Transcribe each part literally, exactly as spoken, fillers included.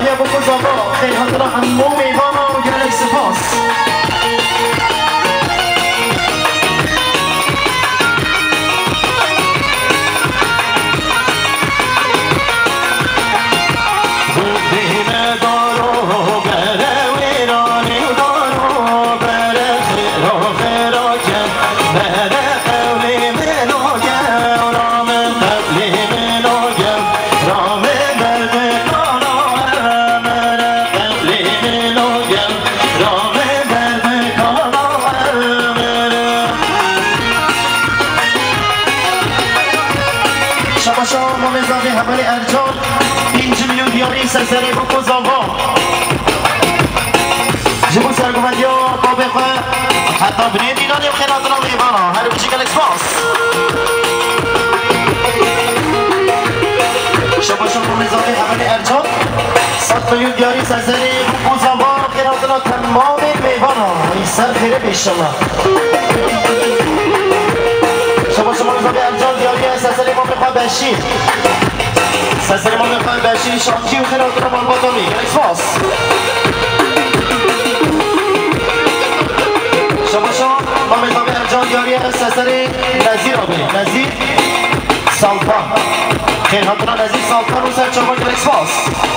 دنیا بکن آقا خیلی حاضر همون میوانا و گرک سپاس همه ارجان پینج میلیون دیاری سرسری بکن زاوا جبو سرگومندی ها با بخواه حتی بنید اینانی و خیرات را میبانا هر بچی کل اکسپاس شما شما نظامی همه ارجان صد میلیون دیاری سرسری بکن زاوا خیرات را تمام میبانا این سر خیره بیشالله شما شما نظامی ارجان دیاری سرسری با بخواه بشیر سرسری ما میخوایم بشیر شانجی و خیرات رو مال بادامی اکسپاس شما شما ما میخوایم ارجان دیاری سرسری نظیر آبی نظیر سالپان خیرات رو نظیر سالپان و سر چهار اکسپاس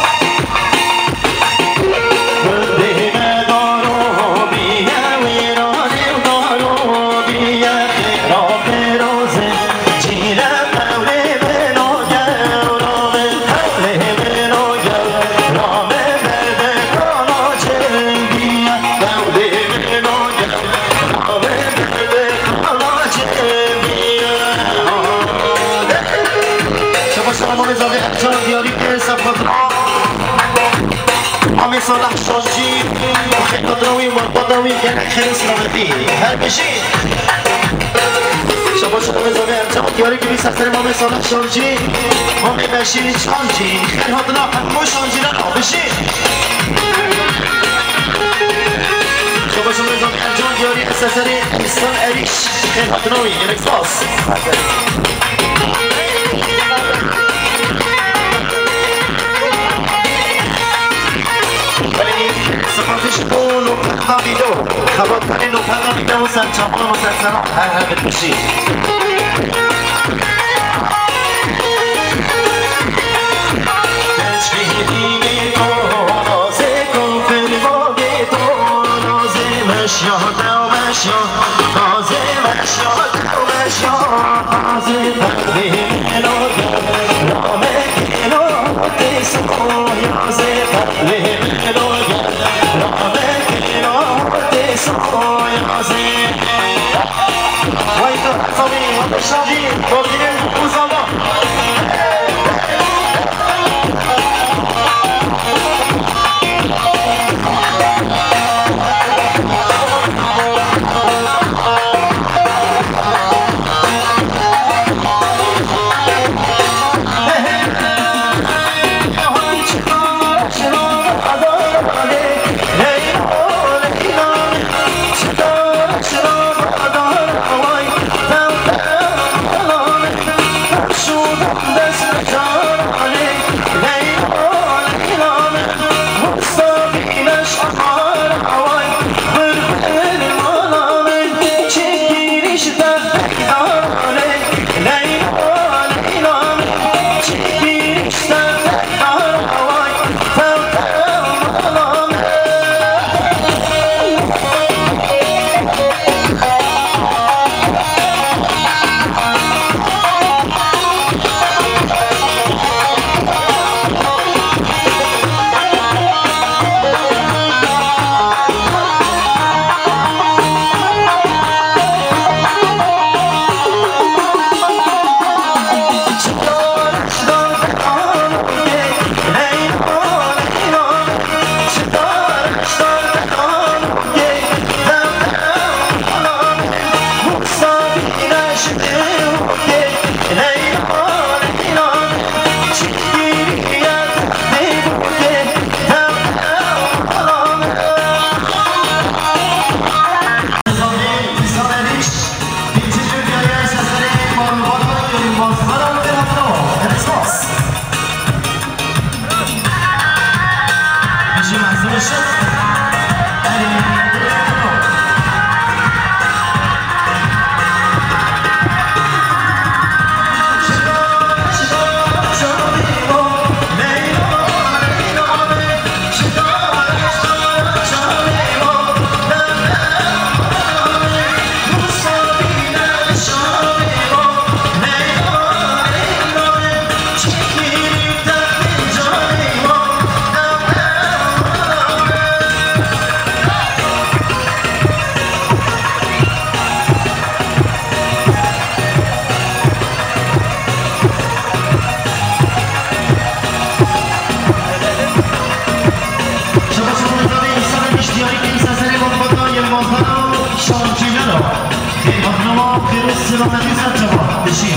صالح شانجی خیلی دروی مربادوی یعنی خیلی سلامتی هر بشید شما شما مزاوی ارجام دیاری که بیست افتر مام صالح شانجی مام بشید شانجی خیلی حدنا همو شانجی را بشید شما شما مزاوی ارجام دیاری اساسری استان اریش خیلی حدناوی یعنی اکسپاس سپاسش کن و پرخابیدو خبات کنین و پرخابیدو و سرچامان و سرسران هر هر بتشید تشبیهی تو نازه کن فلواگ تو نازه مشیا دو مشیا نازه مشیا دو مشیا نازه پرده ملاگه رامه کنات سکو یازه پرده ملاگه وای تو حسابی و بشادی با دیگه بوزالا nezameti sen çaba. Dişi.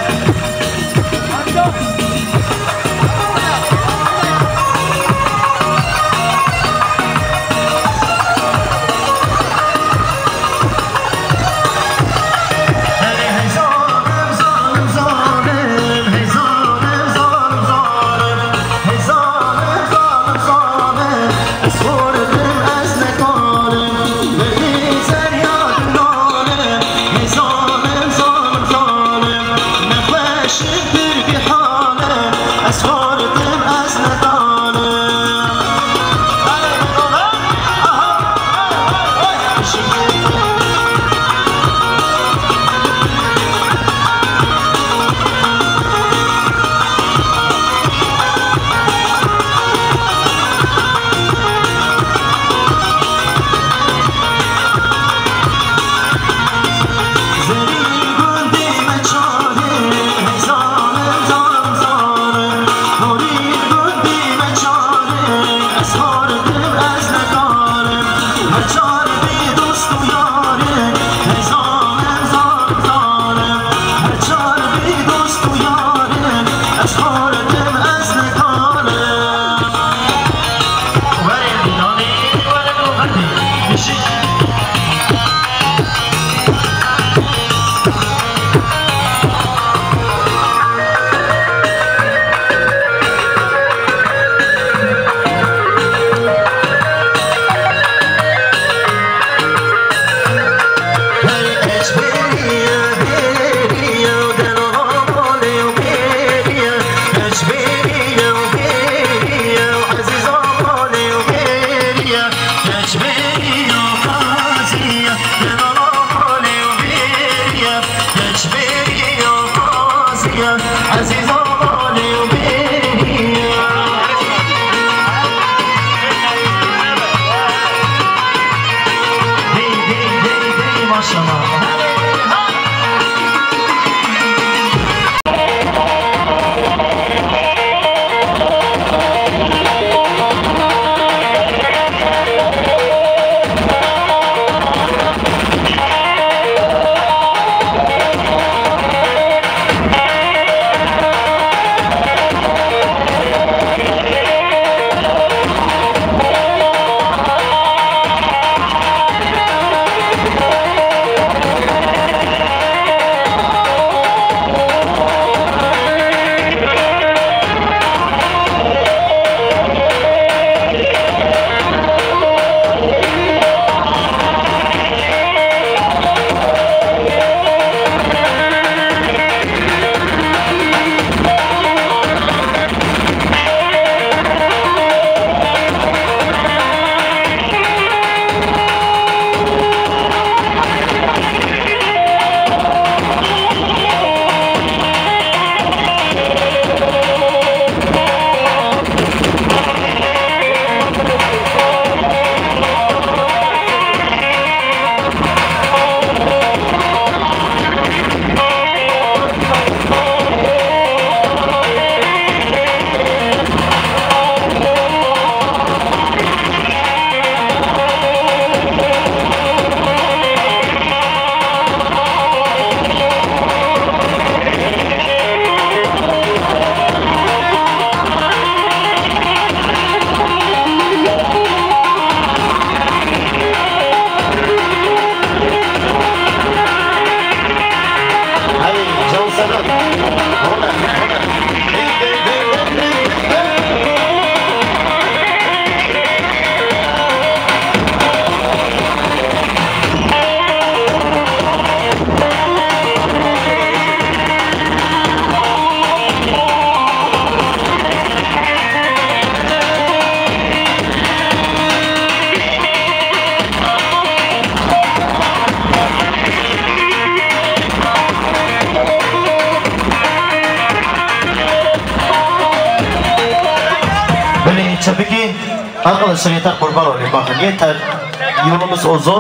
Tabii ki arkadaşlar yeter, kurban olayım, bakın yeter, yolumuz uzun.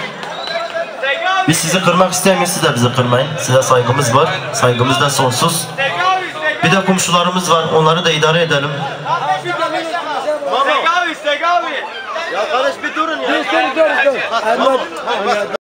Biz sizi kırmak istemiyoruz, siz de bizi kırmayın. Size saygımız var, saygımız da sonsuz. Bir de komşularımız var, onları da idare edelim. Ya kardeş bir durun ya.